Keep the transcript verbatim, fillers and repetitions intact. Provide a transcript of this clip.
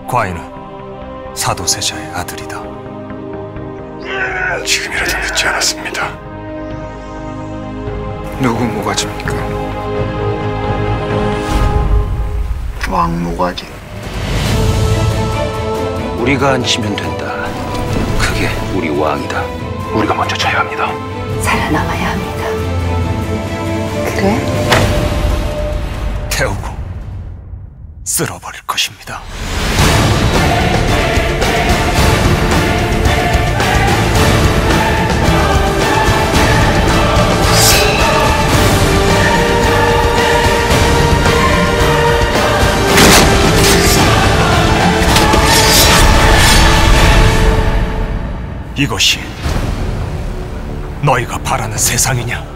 과인은 사도세자의 아들이다. 지금이라도 늦지 않았습니다. 누구 모가지입니까? 왕 모가지. 우리가 앉히면 된다. 그게 우리 왕이다. 우리가 먼저 쳐야 합니다. 살아남아야 합니다. 그래? 태우고 쓸어버릴 것입니다. 이것이 너희가 바라는 세상이냐?